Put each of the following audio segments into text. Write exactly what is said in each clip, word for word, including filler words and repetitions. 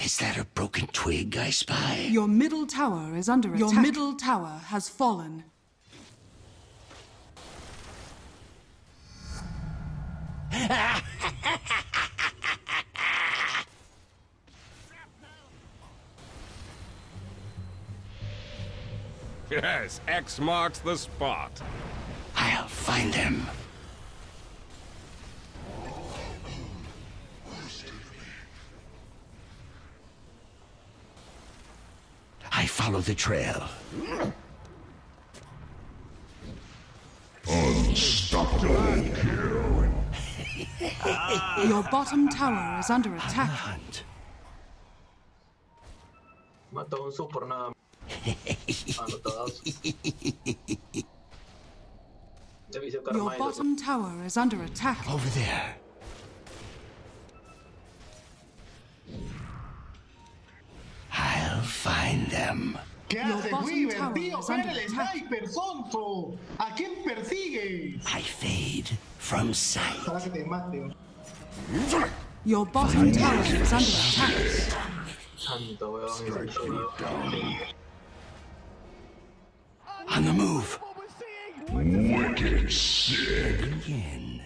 Is that a broken twig I spy? Your middle tower is under attack. Your middle tower has fallen. Yes, X marks the spot. I'll find them. I follow the trail. Unstoppable kill. Your bottom tower is under attack. Hunt. Mató un super nada. Mando todos. Debí ser Your Carmelo. bottom tower is under attack. Over there. I'll find them. ¿Qué Your haces, bottom Weaver? tower Tío, is ven under el attack. sniper, sonso. ¿A quién persigues? I fade from sight. Ojalá que te mate. Your bottom tower is under attack. Santo, weón. En serio. On the move. Wicked sick. Begin.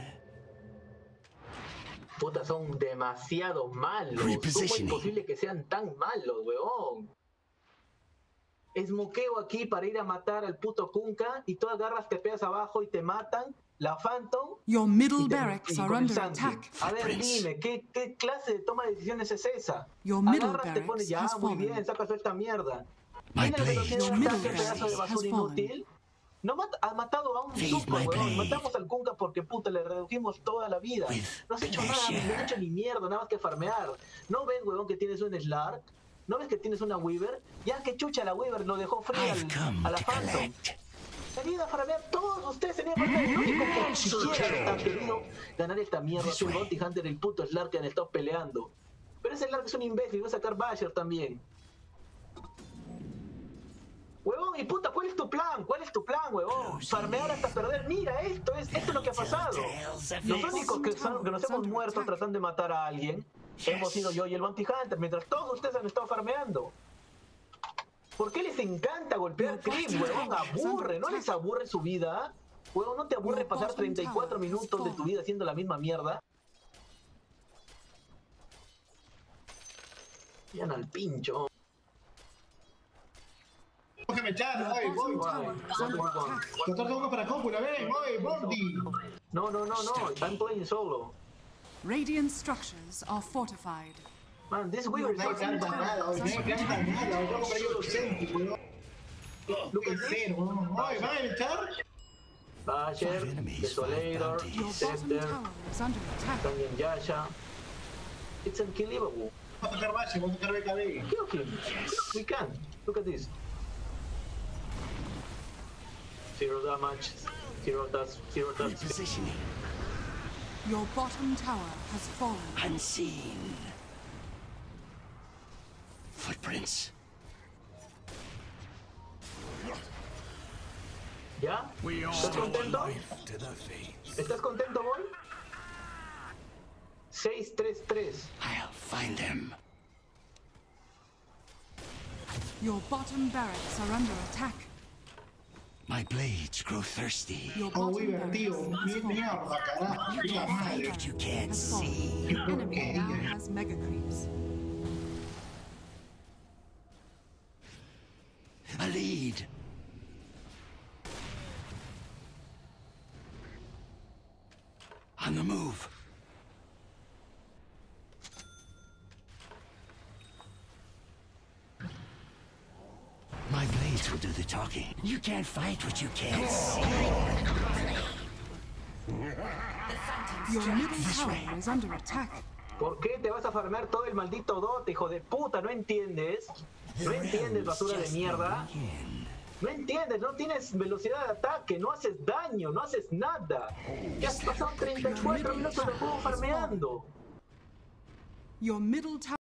Puta, son demasiado malos. ¿Cómo es Repositioning. posible que sean tan malos, weón? Esmoqueo aquí para ir a matar al puto Kunkka y tú agarras, te pegas abajo y te matan. La Phantom. Your middle y te- barracks y are con el under Santi. attack. A ver, Footprints. dime, ¿qué, ¿qué clase de toma de decisiones es esa? Your middle Agarras, te pones, barracks ya, has muy fallen. bien, sacas esta mierda. My ¿Tiene velocidad blade. de Your ataque, middle pedazo de barracks basura has fallen. inútil? No mat- ha matado a un Feed super, my weón. blade. Matamos al Kunkka porque puta le redujimos toda la vida. With No has hecho nada, pleasure. no has hecho ni mierda, nada más que farmear. ¿No ves, weón, que tienes un Slark? ¿No ves que tienes una Weaver? Ya que chucha la Weaver lo dejó frío I've come a la to Phantom. collect. Venid a farmear todos ustedes, tenían que farmear. El único que siquiera ha querido ganar esta mierda es el Bounty Hunter, el puto Slark que han estado peleando. Pero ese Slark es un imbécil, va a sacar Basher también. Huevón, y puta, ¿cuál es tu plan? ¿Cuál es tu plan, huevón? Farmear hasta perder. Mira, esto es, esto es lo que ha pasado. Los únicos que, son- que nos hemos muerto tratando de matar a alguien hemos sido yo y el Bounty Hunter, mientras todos ustedes han estado farmeando. ¿Por qué les encanta golpear clips, huevón? Aburre, ¿no les aburre su vida? Huevón, ¿no te aburre pasar treinta y cuatro minutos de tu vida haciendo la misma mierda? Vayan al pincho. Tengo que me echar, Your ay, voy. bottom tower is under attack. catorce segundos para cópula, ven, voy, Bondi. No, no, no, no. I'm playing solo. Radiant structures are fortified. Man, this Weaver is No hay so tanta simple. nada, hoy no hay tanta nada, hoy voy a comprar yo los centis, weón. Look at Es this. cero, weón. Ay, ¿van a echar? Basher, Five enemies, Desolator, five Your bottom Scepter, tower is under attack. también Yasha. It's unbelievable. Voy a tocar base, voy a tocar B K B. Kill him. We can. Look at this. Zero damage. Zero does. Zero does. Repositioning. Your bottom tower has fallen. Unseen. Footprints. ¿Ya? We all ¿Estás contento? To the fates. ¿Estás contento, boy? seis tres tres. I'll find them. Your bottom barracks are under attack. My blades grow thirsty. Your Oh, bottom Weaver, barracks tío, has mi fallen. mierda, carajo, la madre. But you can't Has fallen. see. Enemy now has mega creeps. A lead. On the move. My blades will do the talking. You can't fight what you can't see. Your middle tower is under attack. ¿Por qué te vas a farmear todo el maldito dote, hijo de puta? ¿No entiendes? ¿No entiendes, basura de mierda? No entiendes, no tienes velocidad de ataque, no haces daño, no haces nada. Ya has pasado treinta y cuatro minutos de juego farmeando. Your middle tower